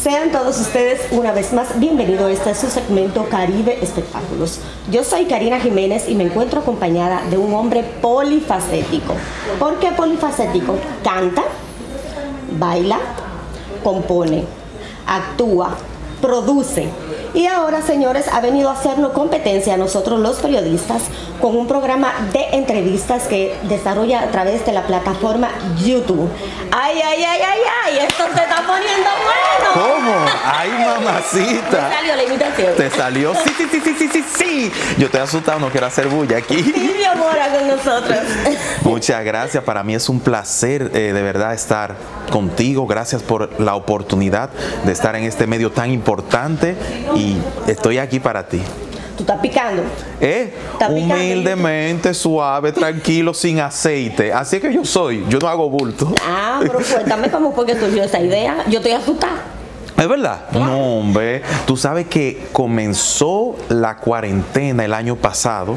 Sean todos ustedes una vez más bienvenidos a este su segmento Caribe Espectáculos. Yo soy Karina Jiménez y me encuentro acompañada de un hombre polifacético. ¿Por qué polifacético? Canta, baila, compone, actúa, produce. Y ahora, señores, ha venido a hacernos competencia a nosotros los periodistas con un programa de entrevistas que desarrolla a través de la plataforma YouTube. ¡Ay, ay, ay, ay, ay! ¡Esto se está poniendo bueno! ¿Cómo? ¡Ay, mamacita! ¿Te salió la imitación? ¿Te salió? Sí, sí, sí, sí, sí, sí, sí. Yo estoy asustado, no quiero hacer bulla aquí. Sí, mi amor, con nosotros. Muchas gracias. Para mí es un placer, de verdad, estar contigo. Gracias por la oportunidad de estar en este medio tan importante y estoy aquí para ti. ¿Tú estás picando? ¿Estás humildemente, picando? Suave, tranquilo, sin aceite. Así es que yo soy. Yo no hago bulto. Ah, pero cuéntame cómo fue que surgió esa idea. Yo estoy asustada. ¿Es verdad? No, hombre. Tú sabes que comenzó la cuarentena el año pasado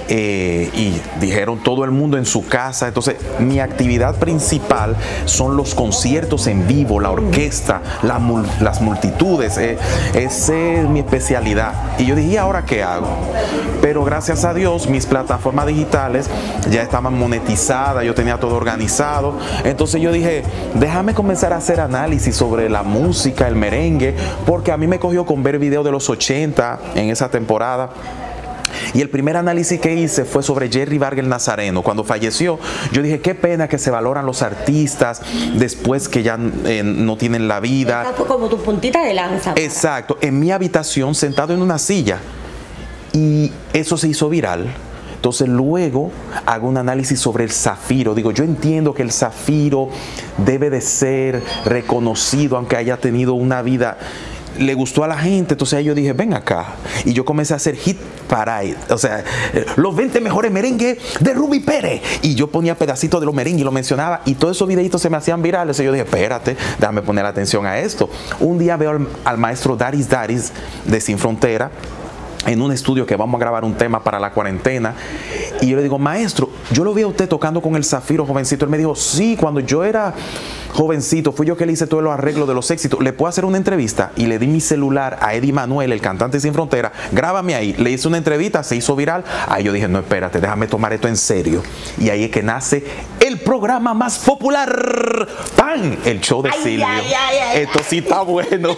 y dijeron todo el mundo en su casa. Entonces, mi actividad principal son los conciertos en vivo, la orquesta, las multitudes. Esa es mi especialidad. Y yo dije, ¿y ahora qué hago? Pero gracias a Dios, mis plataformas digitales ya estaban monetizadas, yo tenía todo organizado. Entonces yo dije, déjame comenzar a hacer análisis sobre la música, el merengue, porque a mí me cogió con ver videos de los 80 en esa temporada. Y el primer análisis que hice fue sobre Jerry Vargas el Nazareno. Cuando falleció, yo dije, qué pena que se valoran los artistas después que ya no tienen la vida. Esa fue como tu puntita de lanza. Exacto, en mi habitación, sentado en una silla. Y eso se hizo viral. Entonces luego hago un análisis sobre el zafiro. Digo, yo entiendo que el zafiro debe de ser reconocido, aunque haya tenido una vida. Le gustó a la gente, entonces yo dije, ven acá. Y yo comencé a hacer hit parade, o sea, los 20 mejores merengues de Ruby Pérez. Y yo ponía pedacitos de los merengues y lo mencionaba, y todos esos videitos se me hacían virales. Entonces yo dije, espérate, déjame poner atención a esto. Un día veo al maestro Daris de Sin Frontera en un estudio que vamos a grabar un tema para la cuarentena. Y yo le digo, maestro, yo lo vi a usted tocando con el zafiro jovencito. Él me dijo, sí, cuando yo era jovencito, fui yo que le hice todos los arreglos de los éxitos. ¿Le puedo hacer una entrevista? Y le di mi celular a Eddie Manuel, el cantante Sin Frontera. Grábame ahí. Le hice una entrevista, se hizo viral. Ahí yo dije, no, espérate, déjame tomar esto en serio. Y ahí es que nace el programa más popular, ¡Pan! El show de Silvio. Esto sí está bueno.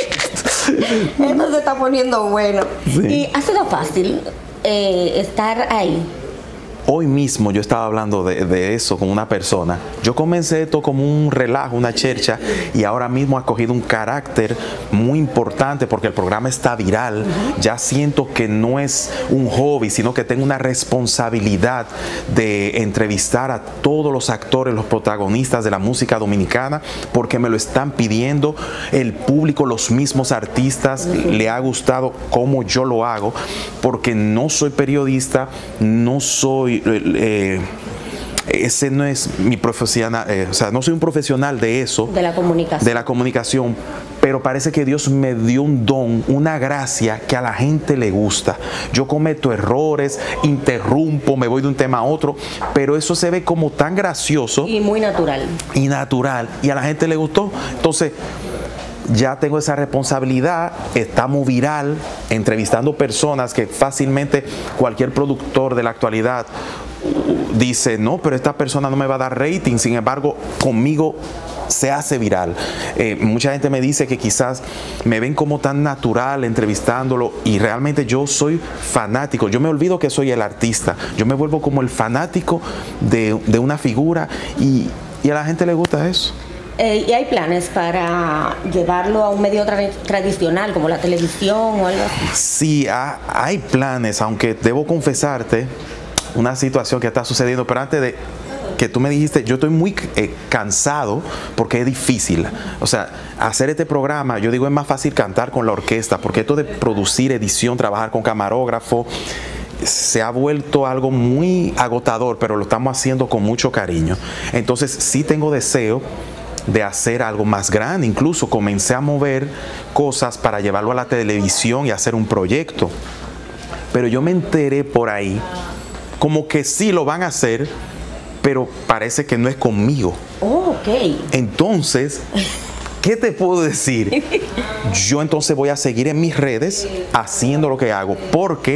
Esto se está poniendo bueno. Sí. ¿Y ha sido fácil estar ahí? Hoy mismo yo estaba hablando de eso con una persona. Yo comencé esto como un relajo, una chercha, y ahora mismo ha cogido un carácter muy importante porque el programa está viral. Ya siento que no es un hobby, sino que tengo una responsabilidad de entrevistar a todos los actores, los protagonistas de la música dominicana, porque me lo están pidiendo el público, los mismos artistas. Le ha gustado cómo yo lo hago, porque no soy periodista, no soy ese no es mi profesional, o sea, no soy un profesional de eso, de la comunicación, pero parece que Dios me dio un don, una gracia que a la gente le gusta. Yo cometo errores, interrumpo, me voy de un tema a otro, pero eso se ve como tan gracioso y muy natural. Y natural, y a la gente le gustó. Entonces ya tengo esa responsabilidad, estamos viral, entrevistando personas que fácilmente cualquier productor de la actualidad dice, no, pero esta persona no me va a dar rating. Sin embargo, conmigo se hace viral. Mucha gente me dice que quizás me ven como tan natural entrevistándolo, y realmente yo soy fanático. Yo me olvido que soy el artista, yo me vuelvo como el fanático de una figura, y a la gente le gusta eso. ¿Y hay planes para llevarlo a un medio tradicional como la televisión o algo así? Sí, hay planes, aunque debo confesarte una situación que está sucediendo. Pero antes de que tú me dijiste, yo estoy muy cansado porque es difícil. O sea, hacer este programa, yo digo, es más fácil cantar con la orquesta, porque esto de producir, edición, trabajar con camarógrafo, se ha vuelto algo muy agotador, pero lo estamos haciendo con mucho cariño. Entonces sí tengo deseo de hacer algo más grande. Incluso comencé a mover cosas para llevarlo a la televisión y hacer un proyecto. Pero yo me enteré por ahí como que sí lo van a hacer, pero parece que no es conmigo. Oh, ok. Entonces ¿Qué te puedo decir? Yo entonces voy a seguir en mis redes haciendo lo que hago, porque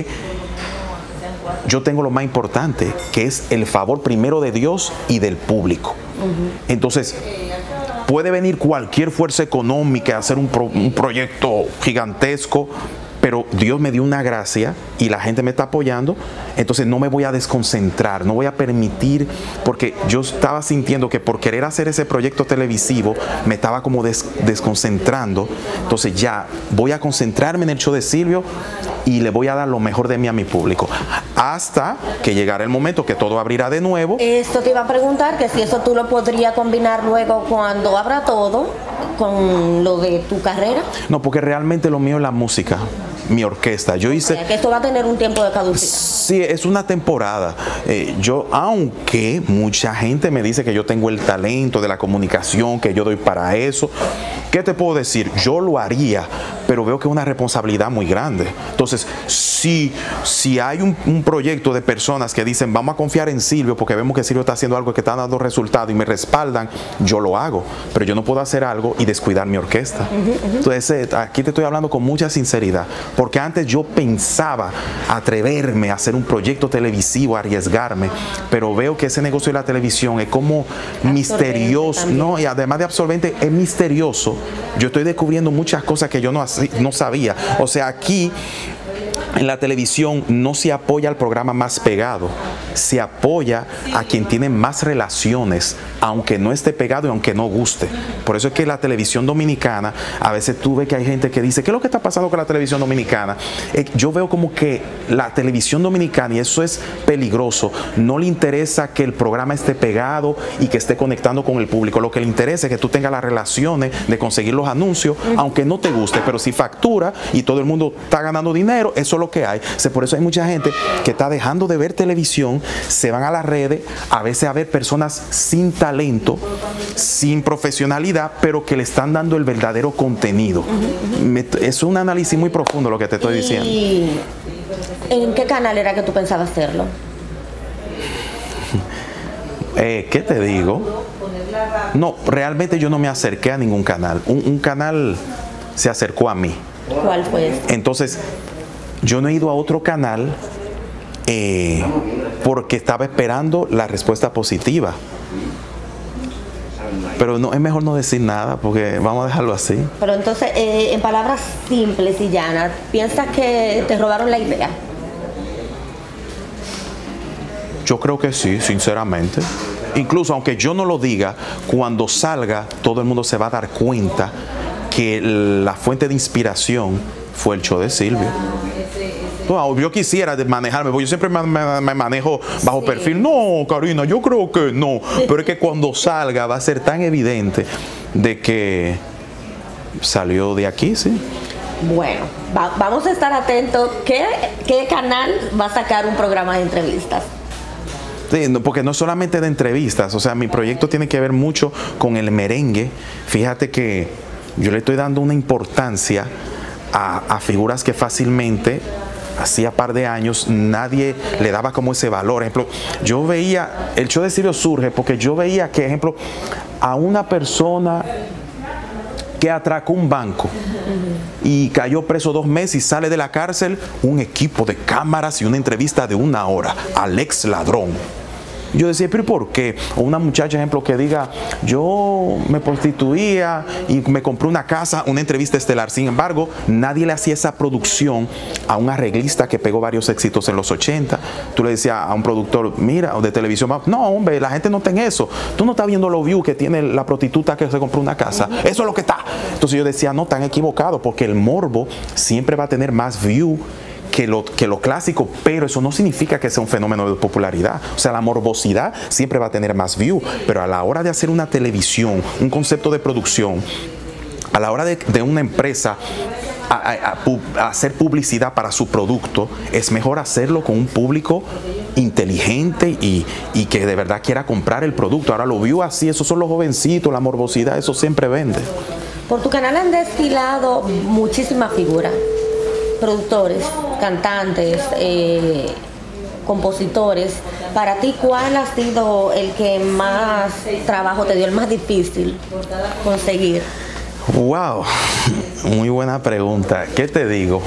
yo tengo lo más importante, que es el favor primero de Dios y del público. Entonces, puede venir cualquier fuerza económica a hacer un proyecto gigantesco, pero Dios me dio una gracia y la gente me está apoyando, entonces no me voy a desconcentrar, no voy a permitir, porque yo estaba sintiendo que por querer hacer ese proyecto televisivo me estaba como desconcentrando. Entonces ya voy a concentrarme en el show de Silvio y le voy a dar lo mejor de mí a mi público, hasta que llegará el momento que todo abrirá de nuevo. Esto te iba a preguntar, que si eso tú lo podrías combinar luego cuando abra todo con lo de tu carrera. No, porque realmente lo mío es la música, mi orquesta. Yo hice... O sea, que esto va a tener un tiempo de caducidad. Sí, es una temporada. Aunque mucha gente me dice que yo tengo el talento de la comunicación, que yo doy para eso, ¿qué te puedo decir? Yo lo haría, pero veo que es una responsabilidad muy grande. Entonces, si hay un proyecto de personas que dicen, vamos a confiar en Silvio porque vemos que Silvio está haciendo algo que está dando resultados y me respaldan, yo lo hago. Pero yo no puedo hacer algo y descuidar mi orquesta. Entonces, aquí te estoy hablando con mucha sinceridad, porque antes yo pensaba atreverme a hacer un proyecto televisivo, arriesgarme, pero veo que ese negocio de la televisión es como misterioso, ¿no? Y además de absorbente, es misterioso. Yo estoy descubriendo muchas cosas que yo no sabía. O sea, aquí en la televisión no se apoya al programa más pegado, se apoya a quien tiene más relaciones, aunque no esté pegado y aunque no guste. Por eso es que la televisión dominicana, a veces tú ves que hay gente que dice, ¿qué es lo que está pasando con la televisión dominicana? Yo veo como que la televisión dominicana, y eso es peligroso, no le interesa que el programa esté pegado y que esté conectando con el público. Lo que le interesa es que tú tengas las relaciones de conseguir los anuncios, aunque no te guste, pero si factura y todo el mundo está ganando dinero, eso es lo que hay. Por eso hay mucha gente que está dejando de ver televisión, se van a las redes, a veces a ver personas sin talento, sin profesionalidad, pero que le están dando el verdadero contenido. Es un análisis muy profundo lo que te estoy diciendo. ¿Y en qué canal era que tú pensabas hacerlo? ¿Qué te digo? No, realmente yo no me acerqué a ningún canal. Un canal se acercó a mí. ¿Cuál fue ese? Entonces, yo no he ido a otro canal porque estaba esperando la respuesta positiva. Pero no, es mejor no decir nada porque vamos a dejarlo así. Pero entonces, en palabras simples y llanas, ¿piensas que te robaron la idea? Yo creo que sí, sinceramente. Incluso aunque yo no lo diga, cuando salga todo el mundo se va a dar cuenta que la fuente de inspiración fue el show de Silvio. Yo quisiera manejarme, porque yo siempre me manejo bajo perfil. No, Karina, yo creo que no. Pero es que cuando salga va a ser tan evidente de que salió de aquí, sí. Bueno, vamos a estar atentos. ¿Qué canal va a sacar un programa de entrevistas? Sí, porque no solamente de entrevistas, o sea, mi proyecto tiene que ver mucho con el merengue. Fíjate que yo le estoy dando una importancia a figuras que fácilmente, hacía par de años, nadie le daba como ese valor. Ejemplo, yo veía, el show de Silvio surge porque yo veía que, ejemplo, a una persona que atracó un banco y cayó preso 2 meses y sale de la cárcel, un equipo de cámaras y una entrevista de 1 hora al ex ladrón. Yo decía, pero ¿por qué? O una muchacha, ejemplo, que diga, yo me prostituía y me compré una casa, una entrevista estelar. Sin embargo, nadie le hacía esa producción a un arreglista que pegó varios éxitos en los 80. Tú le decías a un productor, mira, o de televisión, no, hombre, la gente no está en eso. Tú no estás viendo los views que tiene la prostituta que se compró una casa. Eso es lo que está. Entonces yo decía, no, están equivocados, porque el morbo siempre va a tener más views que lo clásico, pero eso no significa que sea un fenómeno de popularidad. O sea, la morbosidad siempre va a tener más view, pero a la hora de hacer una televisión, un concepto de producción, a la hora de una empresa hacer publicidad para su producto, es mejor hacerlo con un público inteligente y que de verdad quiera comprar el producto. Ahora lo view así, esos son los jovencitos, la morbosidad, eso siempre vende. Por tu canal han desfilado muchísimas figuras. Productores, cantantes, compositores. Para ti, ¿cuál ha sido el que más trabajo te dio, el más difícil conseguir? Wow, muy buena pregunta. ¿Qué te digo?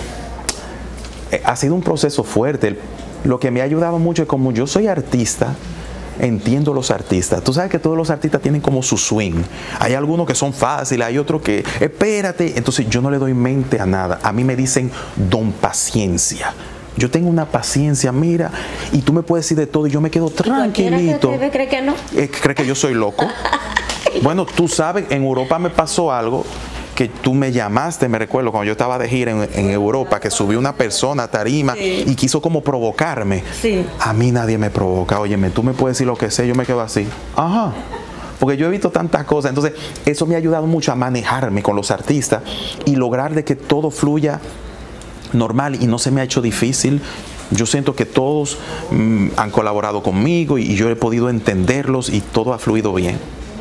Ha sido un proceso fuerte. Lo que me ha ayudado mucho es como yo soy artista, entiendo los artistas. Tú sabes que todos los artistas tienen como su swing. Hay algunos que son fáciles, hay otros que, espérate. Entonces yo no le doy mente a nada. A mí me dicen don paciencia. Yo tengo una paciencia, mira, y tú me puedes decir de todo y yo me quedo tranquilito. ¿Cree que no? ¿Cree que yo soy loco? Bueno, tú sabes, en Europa me pasó algo que tú me llamaste, me recuerdo, cuando yo estaba de gira en Europa, que subió una persona a tarima y quiso como provocarme. Sí. A mí nadie me provoca. Óyeme, tú me puedes decir lo que sé, yo me quedo así. Ajá. Porque yo he visto tantas cosas. Entonces, eso me ha ayudado mucho a manejarme con los artistas y lograr de que todo fluya normal y no se me ha hecho difícil. Yo siento que todos han colaborado conmigo y yo he podido entenderlos y todo ha fluido bien.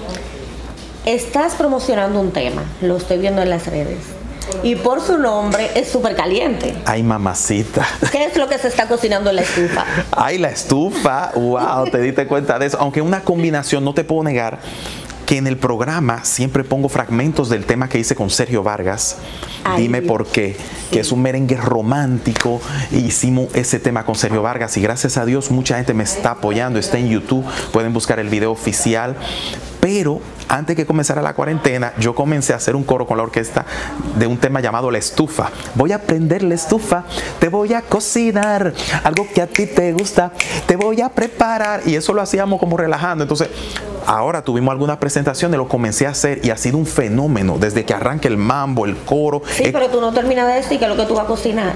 Estás promocionando un tema, lo estoy viendo en las redes, y por su nombre es súper caliente. Ay, mamacita. ¿Qué es lo que se está cocinando en la estufa? Ay, la estufa. Wow, te diste cuenta de eso. Aunque una combinación, no te puedo negar que en el programa siempre pongo fragmentos del tema que hice con Sergio Vargas. Ay, dime por qué, sí. Que es un merengue romántico. Hicimos ese tema con Sergio Vargas y gracias a Dios mucha gente me está apoyando. Está en YouTube, pueden buscar el video oficial. Pero antes que comenzara la cuarentena, yo comencé a hacer un coro con la orquesta de un tema llamado La Estufa. Voy a prender la estufa, te voy a cocinar algo que a ti te gusta, te voy a preparar. Y eso lo hacíamos como relajando. Entonces, ahora tuvimos algunas presentaciones, lo comencé a hacer y ha sido un fenómeno desde que arranca el mambo, el coro. Sí, pero tú no terminas de decir que es lo que tú vas a cocinar.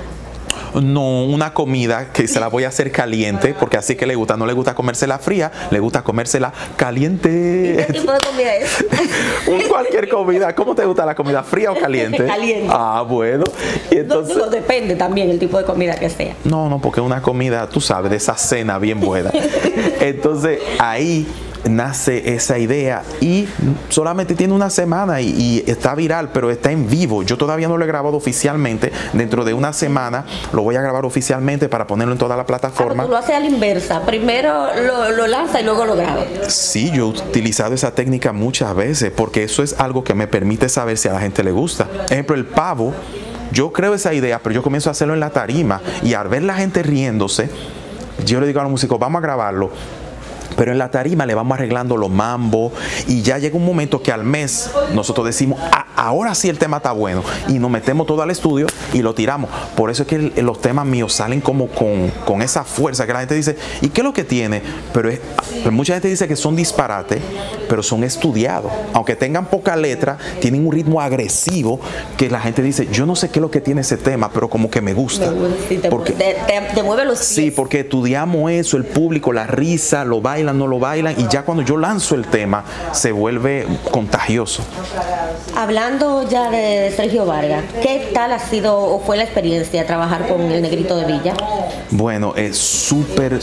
No, una comida que se la voy a hacer caliente, porque así que le gusta. No le gusta comérsela fría, le gusta comérsela caliente. ¿Y qué tipo de comida es? Cualquier comida. ¿Cómo te gusta la comida, fría o caliente? Caliente. Ah, bueno. Y entonces, no, depende también el tipo de comida que sea. No, porque es una comida, tú sabes, de esa cena bien buena. Entonces, ahí nace esa idea y solamente tiene una semana y está viral, pero está en vivo. Yo todavía no lo he grabado oficialmente. Dentro de una semana lo voy a grabar oficialmente para ponerlo en toda la plataforma. Tú lo haces a la inversa. Primero lo lanza y luego lo graba. Sí, yo he utilizado esa técnica muchas veces porque eso es algo que me permite saber si a la gente le gusta. Ejemplo, el pavo. Yo creo esa idea, pero yo comienzo a hacerlo en la tarima y al ver la gente riéndose, yo le digo a los músicos, vamos a grabarlo. Pero en la tarima le vamos arreglando los mambos y ya llega un momento que al mes nosotros decimos, ahora sí el tema está bueno y nos metemos todo al estudio y lo tiramos. Por eso es que los temas míos salen como con esa fuerza que la gente dice, ¿y qué es lo que tiene? Pero mucha gente dice que son disparates, pero son estudiados. Aunque tengan poca letra, tienen un ritmo agresivo que la gente dice, yo no sé qué es lo que tiene ese tema, pero como que me gusta. Sí, te mueve los pies. Sí, porque estudiamos eso, el público, la risa, lo bailan, no lo bailan y ya cuando yo lanzo el tema se vuelve contagioso. Hablando ya de Sergio Vargas, ¿qué tal ha sido o fue la experiencia trabajar con el Negrito de Villa? Bueno, es súper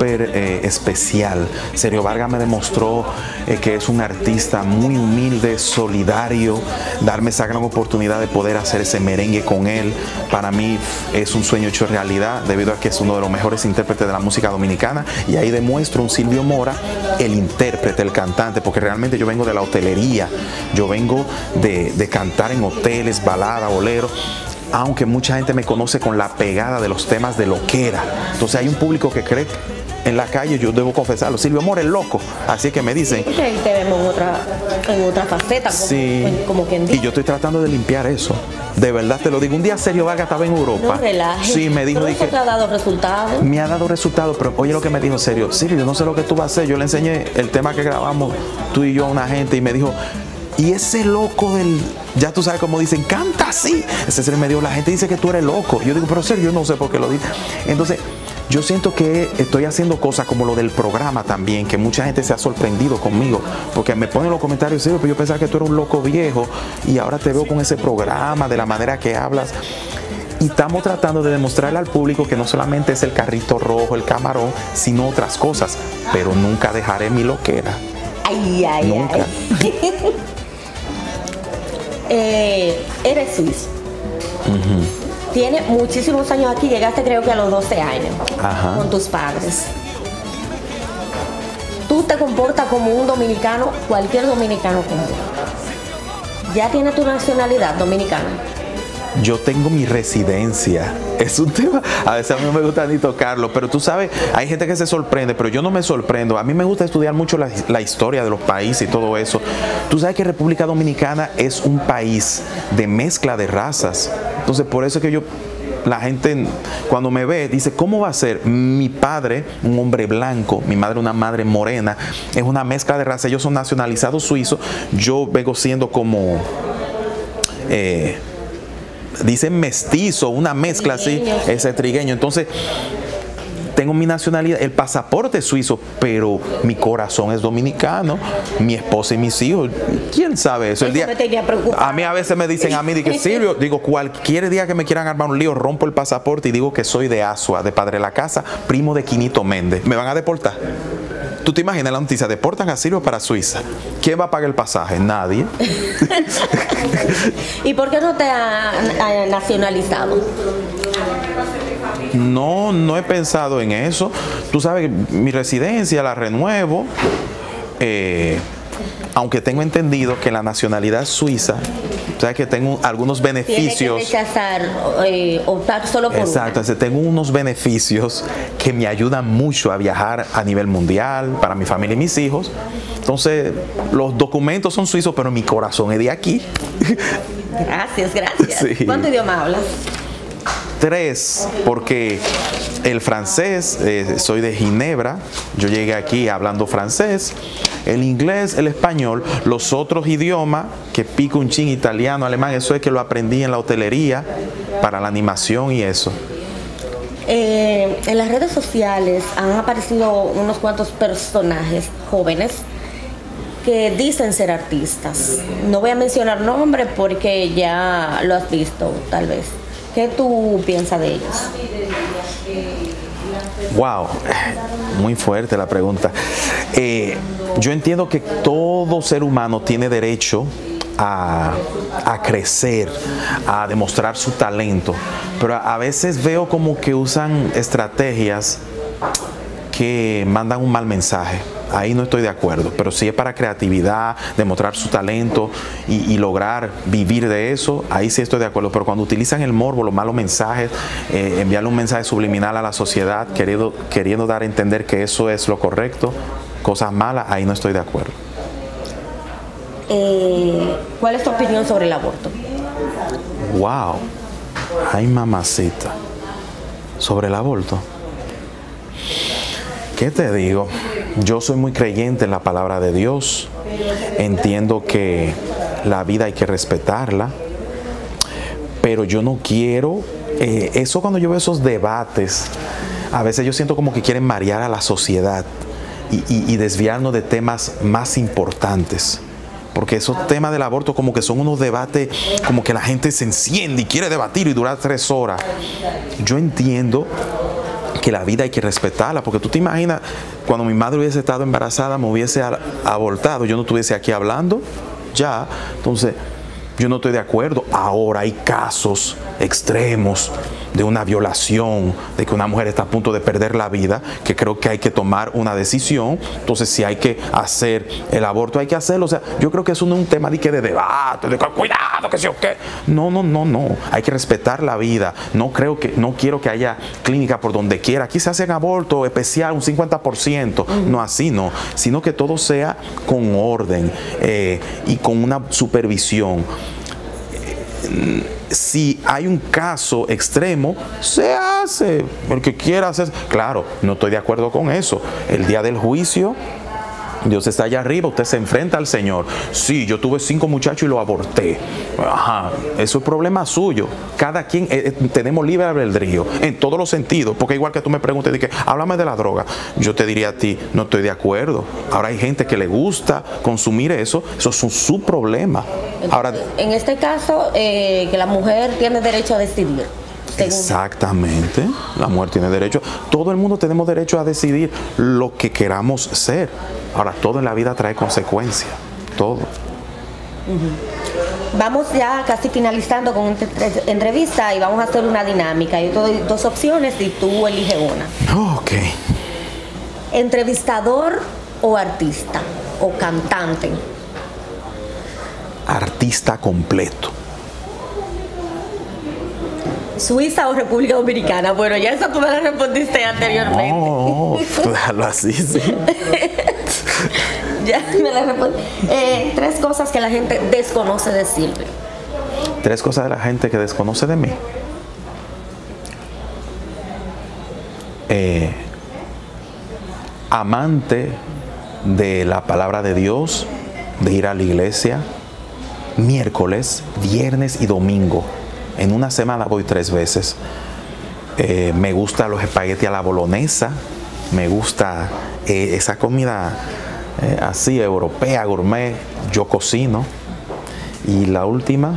especial. Sergio Vargas me demostró que es un artista muy humilde, solidario. Darme esa gran oportunidad de poder hacer ese merengue con él, para mí es un sueño hecho realidad, debido a que es uno de los mejores intérpretes de la música dominicana y ahí demuestro un Silvio Mora, el intérprete, el cantante, porque realmente yo vengo de la hotelería, yo vengo de cantar en hoteles, balada, bolero. Aunque mucha gente me conoce con la pegada de los temas de loquera. Entonces hay un público que cree en la calle, yo debo confesarlo, Silvio Mora es loco. Así que me dicen... Sí, te vemos en otra faceta, como quien dice. Y yo estoy tratando de limpiar eso. De verdad te lo digo. Un día Sergio Vargas estaba en Europa. No relajes. Sí, me dijo... ¿Pero eso te ha dado resultados? Me ha dado resultados, pero oye lo que me dijo Sergio. Silvio, yo no sé lo que tú vas a hacer. Yo le enseñé el tema que grabamos tú y yo a una gente y me dijo... Y ese loco del, ya tú sabes cómo dicen, canta así. Ese ser me dijo, la gente dice que tú eres loco. Yo digo, pero Sergio, yo no sé por qué lo dice. Entonces, yo siento que estoy haciendo cosas como lo del programa también, que mucha gente se ha sorprendido conmigo, porque me ponen en los comentarios, Sergio, pero yo pensaba que tú eras un loco viejo y ahora te veo con ese programa, de la manera que hablas. Y estamos tratando de demostrarle al público que no solamente es el carrito rojo, el camarón, sino otras cosas. Pero nunca dejaré mi loquera. Nunca. Eres suizo. Tienes muchísimos años aquí, llegaste creo que a los 12 años. Ajá. Con tus padres. Tú te comportas como un dominicano, cualquier dominicano como tú. ¿Ya tienes tu nacionalidad dominicana? Yo tengo mi residencia. Es un tema, a veces a mí no me gusta ni tocarlo, pero tú sabes, hay gente que se sorprende, pero yo no me sorprendo. A mí me gusta estudiar mucho la historia de los países y todo eso. Tú sabes que República Dominicana es un país de mezcla de razas. Entonces, por eso es que la gente cuando me ve dice, ¿cómo va a ser? Mi padre, un hombre blanco, mi madre una madre morena, es una mezcla de razas. Ellos son nacionalizados suizos, yo vengo siendo como... dicen mestizo, una mezcla así, ese trigueño. Entonces, tengo mi nacionalidad, el pasaporte es suizo, pero mi corazón es dominicano, mi esposa y mis hijos. ¿Quién sabe eso? A mí a veces me dicen a mí, que Silvio, digo, cualquier día que me quieran armar un lío, rompo el pasaporte y digo que soy de Asua, de Padre de la Casa, primo de Quinito Méndez. ¿Me van a deportar? ¿Tú te imaginas la noticia? Deportan a Silvio para Suiza. ¿Quién va a pagar el pasaje? Nadie. ¿Y por qué no te has nacionalizado? No he pensado en eso. Tú sabes que mi residencia la renuevo. Aunque tengo entendido que la nacionalidad suiza, sabes que tengo algunos beneficios. Tienes que rechazar, optar solo por exacto, una. Tengo unos beneficios que me ayudan mucho a viajar a nivel mundial para mi familia y mis hijos. Entonces, los documentos son suizos, pero mi corazón es de aquí. Gracias. Sí. ¿Cuánto idioma hablas? 3, porque el francés, soy de Ginebra, yo llegué aquí hablando francés, el inglés, el español, los otros idiomas, que pico un chin, italiano, alemán, eso es que lo aprendí en la hotelería, para la animación y eso. En las redes sociales han aparecido unos cuantos personajes jóvenes que dicen ser artistas. No voy a mencionar nombres porque ya lo has visto, tal vez. ¿Qué tú piensas de ellos? Wow, muy fuerte la pregunta. Yo entiendo que todo ser humano tiene derecho a crecer, a demostrar su talento, pero a veces veo como que usan estrategias que mandan un mal mensaje. Ahí no estoy de acuerdo, pero si es para creatividad, demostrar su talento y lograr vivir de eso, ahí sí estoy de acuerdo. Pero cuando utilizan el morbo, los malos mensajes, enviarle un mensaje subliminal a la sociedad, queriendo dar a entender que eso es lo correcto, cosas malas, ahí no estoy de acuerdo. ¿Cuál es tu opinión sobre el aborto? Wow, ay mamacita, sobre el aborto. ¿Qué te digo? Yo soy muy creyente en la palabra de Dios. Entiendo que la vida hay que respetarla, pero yo no quiero eso. Cuando yo veo esos debates, a veces yo siento como que quieren marear a la sociedad y desviarnos de temas más importantes. Porque esos temas del aborto como que son unos debates, como que la gente se enciende y quiere debatir y durar 3 horas. Yo entiendo que la vida hay que respetarla, porque tú te imaginas, cuando mi madre hubiese estado embarazada, me hubiese abortado, yo no estuviese aquí hablando, ya. Entonces, yo no estoy de acuerdo. Ahora hay casos extremos de una violación, de que una mujer está a punto de perder la vida, que creo que hay que tomar una decisión. Entonces, si hay que hacer el aborto, hay que hacerlo. O sea, yo creo que eso no es un tema de debate, de cuidado, que sí o qué. No. Hay que respetar la vida. No quiero que haya clínica por donde quiera. Aquí se hacen aborto especial, un 50%. No, así no. Sino que todo sea con orden y con una supervisión. Si hay un caso extremo, se hace. El que quiera hacer. Claro, no estoy de acuerdo con eso. El día del juicio, Dios está allá arriba, usted se enfrenta al Señor. Sí, yo tuve 5 muchachos y lo aborté. Ajá, eso es problema suyo. Cada quien tenemos libre albedrío en todos los sentidos. Porque igual que tú me preguntes, háblame de la droga, yo te diría a ti, no estoy de acuerdo. Ahora hay gente que le gusta consumir eso es su problema. Ahora, en este caso, que la mujer tiene derecho a decidir. Exactamente, la mujer tiene derecho. Todo el mundo tenemos derecho a decidir lo que queramos ser. Ahora, todo en la vida trae consecuencias, todo. Vamos ya casi finalizando con esta entrevista y vamos a hacer una dinámica. Yo te doy 2 opciones y tú eliges una. Ok. ¿Entrevistador o artista o cantante? Artista. artista completo. ¿Suiza o República Dominicana? Bueno, ya eso tú me lo respondiste anteriormente. No, déjalo así, sí. Ya me la respondí. 3 cosas que la gente desconoce de Silvio. 3 cosas de la gente que desconoce de mí. Amante de la palabra de Dios, de ir a la iglesia, miércoles, viernes y domingo. En una semana voy 3 veces. Me gusta los espaguetis a la bolognesa, me gusta esa comida así europea, gourmet, yo cocino. Y la última,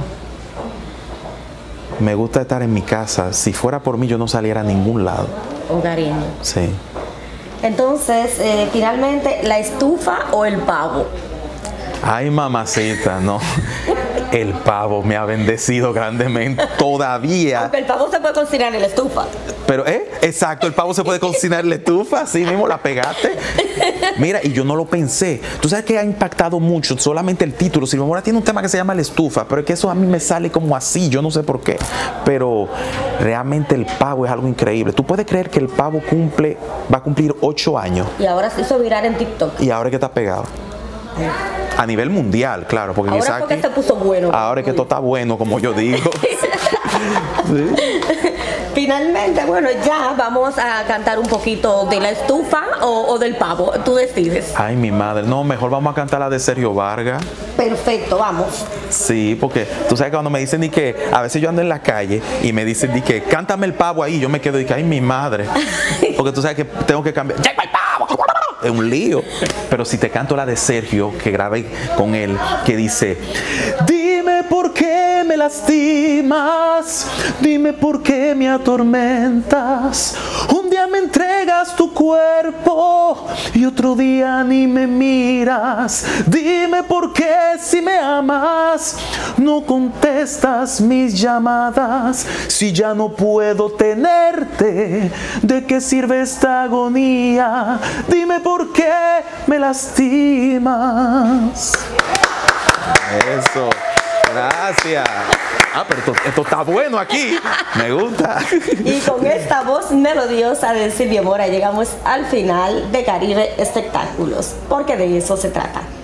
me gusta estar en mi casa. Si fuera por mí yo no saliera a ningún lado. Hogareño. Sí. Entonces, finalmente, ¿la estufa o el pavo? Ay, mamacita, no. El pavo me ha bendecido grandemente todavía. Aunque el pavo se puede cocinar en la estufa. Pero, exacto, el pavo se puede cocinar en la estufa, así mismo la pegaste. Mira, y yo no lo pensé. Tú sabes que ha impactado mucho solamente el título. Silvia Mora tiene un tema que se llama la estufa, pero es que eso a mí me sale como así, yo no sé por qué. Pero realmente el pavo es algo increíble. Tú puedes creer que el pavo va a cumplir 8 años. Y ahora se hizo viral en TikTok. Y ahora es que está pegado. A nivel mundial, claro, porque ahora quizás porque se puso bueno. Ahora es que todo está bueno, como yo digo. Sí. Finalmente, bueno, ya vamos a cantar un poquito de la estufa o del pavo. Tú decides. Ay, mi madre. No, mejor vamos a cantar la de Sergio Vargas. Perfecto, vamos. Sí, porque tú sabes que cuando me dicen ni que a veces yo ando en la calle y me dicen ni que cántame el pavo ahí, yo me quedo y que ay, mi madre. Porque tú sabes que tengo que cambiar. ¡Llega el pavo! Es un lío. Pero si te canto la de Sergio, que grabé con él, que dice: dime por qué me lastimas, dime por qué me atormentas. Un día me entregas tu cuerpo y otro día ni me miras. Dime por qué si me amas no contestas mis llamadas. Si ya no puedo tenerte, ¿de qué sirve esta agonía? Dime por qué me lastimas. Eso, gracias. Pero esto está bueno aquí, me gusta. Y con esta voz melodiosa de Silvia Mora llegamos al final de Caribe Espectáculos, porque de eso se trata.